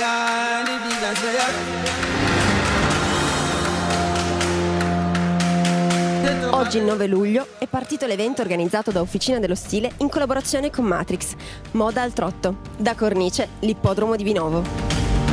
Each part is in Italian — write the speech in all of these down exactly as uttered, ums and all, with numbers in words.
Oggi, il nove luglio, è partito l'evento organizzato da Officina dello Stile in collaborazione con Matrix, Moda al Trotto, da Cornice, l'ippodromo di Vinovo.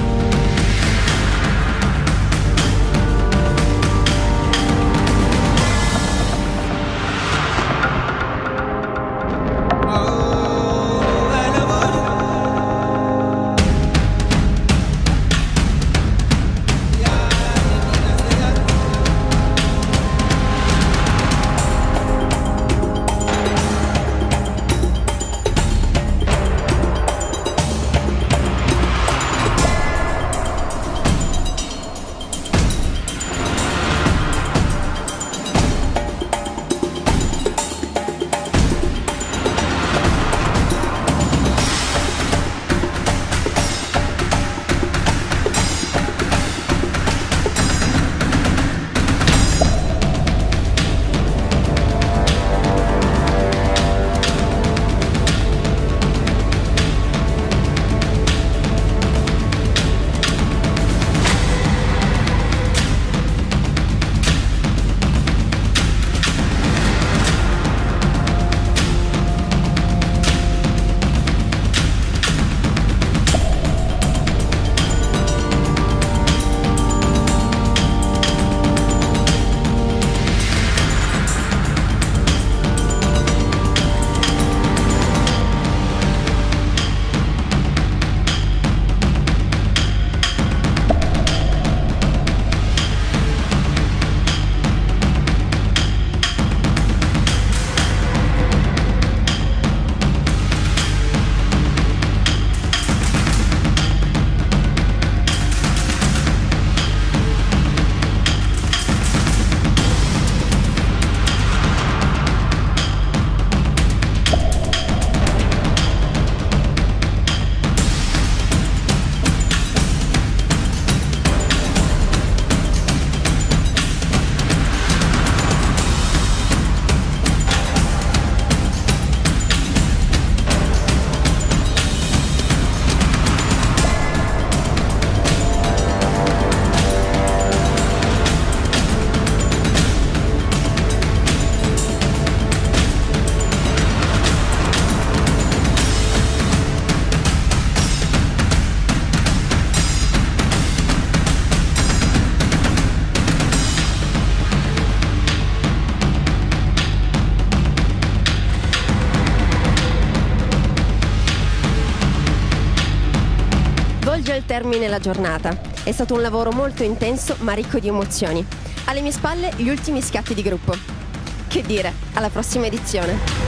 Volge al termine la giornata. È stato un lavoro molto intenso ma ricco di emozioni. Alle mie spalle gli ultimi scatti di gruppo. Che dire, alla prossima edizione!